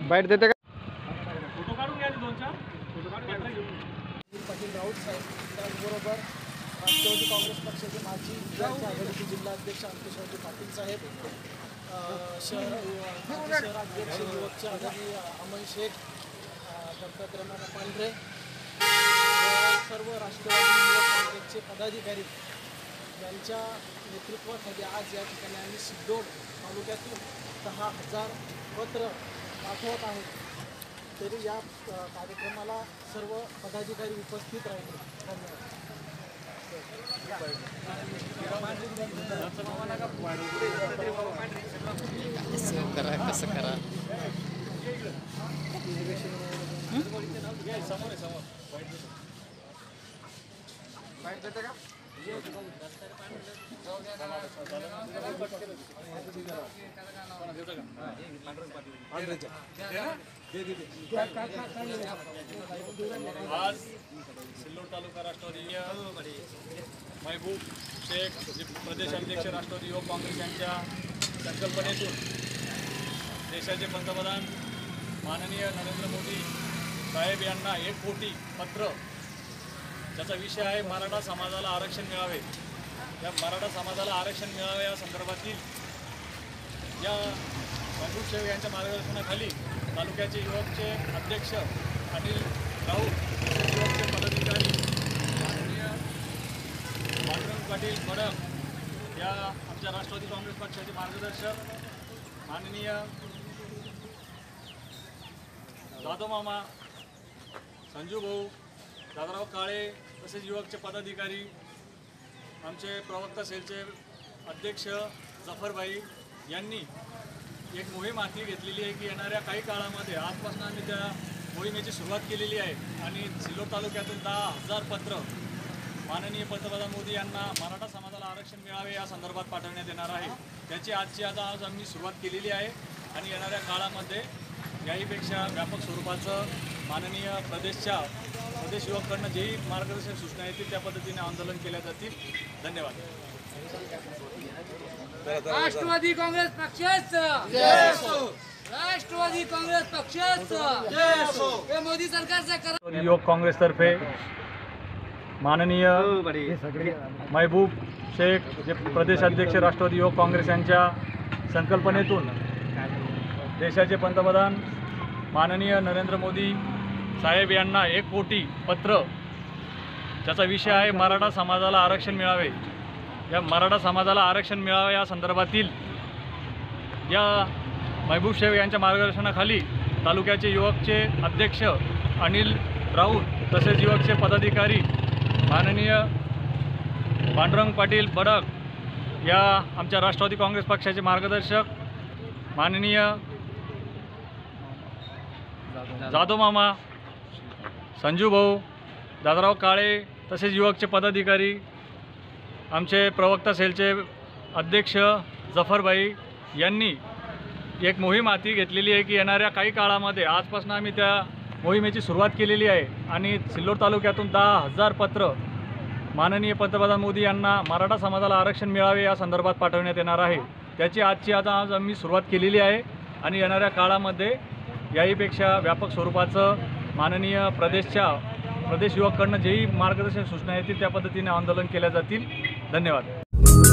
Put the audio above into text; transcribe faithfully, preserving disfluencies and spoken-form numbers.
Bite देते का? Photo काढून घ्या दोन चार फोटो काढून पाटील राऊत साहेब त्याचबरोबर राष्ट्रवादी काँग्रेस पक्षाचे माजी विद्यार्थी आघाडीचे जिल्हाध्यक्ष अंकुशरावजी पाटील साहेब, शहर शहराध्यक्ष युवकचे आघाडी अमन शेख, दत्तात्रय पांढरे, सर्व राष्ट्रवादी युवक काँग्रेसचे पदाधिकारी यांच्या नेतृत्वाखाली आज या ठिकाणी आम्ही सिद्धोड तालुक्यातून दहा हजार पत्र पाठवत आहोत। तरी या कार्यक्रमाला सर्व पदाधिकारी उपस्थित राहिले। धन्यवाद। करा कसं करा बाईट देते का? आज सिल्लोड तालुका राष्ट्रवादी महबूब शेख जे प्रदेशाध्यक्ष राष्ट्रवादी युवक काँग्रेस यांच्या संकल्पनेतून देशाचे पंतप्रधान माननीय नरेंद्र मोदी साहेब यांना एक कोटी पत्र, ज्याचा विषय आहे मराठा समाजाला आरक्षण मिळावे, या मराठा समाजाला आरक्षण मिळावे या संदर्भातील या महबूब शेख यांच्या मार्गदर्शनाखाली तालुक्याचे युवकचे अध्यक्ष अनिल राऊत, युवकचे पदाधिकारी माननीय पांडुरंग पाटील बडक, या आमच्या राष्ट्रवादी काँग्रेस पक्षाचे मार्गदर्शक माननीय जाधव मामा, संजू भाऊ, दादाराव काळे, तसेच युवकचे पदाधिकारी, आमचे प्रवक्ता सेलचे अध्यक्ष जफरभाई यांनी एक मोहीम हाती घेतलेली आहे की येणाऱ्या काही काळामध्ये आजपासून आम्ही त्या मोहिमेची सुरुवात केलेली आहे आणि सिल्लोड तालुक्यातून दहा हजार पत्र माननीय पंतप्रधान मोदी यांना मराठा समाजाला आरक्षण मिळावे या संदर्भात पाठवण्यात येणार आहे। त्याची आजची आता आज आम्ही सुरुवात केलेली आहे आणि येणाऱ्या काळामध्ये याहीपेक्षा व्यापक स्वरूपाचं माननीय प्रदेशच्या प्रदेश युवकांना जेही मार्गदर्शन सूचना येतील त्या पद्धतीने आंदोलन केल्या जातील। धन्यवाद। राष्ट्रवादी काँग्रेस पक्षाचं राष्ट्रवादी काँग्रेस पक्षाचं मोदी सरकारचं युवक काँग्रेसतर्फे माननीय महबूब शेख जे प्रदेशाध्यक्ष राष्ट्रवादी युवक काँग्रेस यांच्या संकल्पनेतून देशाचे पंतप्रधान माननीय नरेंद्र मोदी साहेब यांना एक कोटी पत्र, ज्याचा विषय आहे मराठा समाजाला आरक्षण मिळावे, या मराठा समाजाला आरक्षण मिळावे या संदर्भातील या महबूब शेख यांच्या मार्गदर्शनाखाली तालुक्याचे युवकचे अध्यक्ष अनिल राऊत, तसेच युवकचे पदाधिकारी माननीय पांडुरंग पाटील बडक, या आमच्या राष्ट्रवादी काँग्रेस पक्षाचे मार्गदर्शक माननीय जाधव मामा, संजू भाऊ, दादाराव काळे, तसेच युवकचे पदाधिकारी, आमचे प्रवक्ता सेलचे अध्यक्ष जफरभाई यांनी एक मोहीम हाती घेतलेली आहे की येणाऱ्या काही काळामध्ये आजपासून आम्ही त्या मोहिमेची सुरुवात केलेली आहे आणि सिल्लोड तालुक्यातून दहा हजार पत्र माननीय पंतप्रधान मोदी यांना मराठा समाजाला आरक्षण मिळावे या संदर्भात पाठवण्यात येणार आहे। त्याची आजची आता आज आम्ही सुरुवात केलेली आहे आणि येणाऱ्या काळामध्ये याहीपेक्षा व्यापक स्वरूपाचं माननीय प्रदेशच्या प्रदेश युवकांना जेही मार्गदर्शन सूचना येतील त्या पद्धतीने आंदोलन केल्या जातील। धन्यवाद।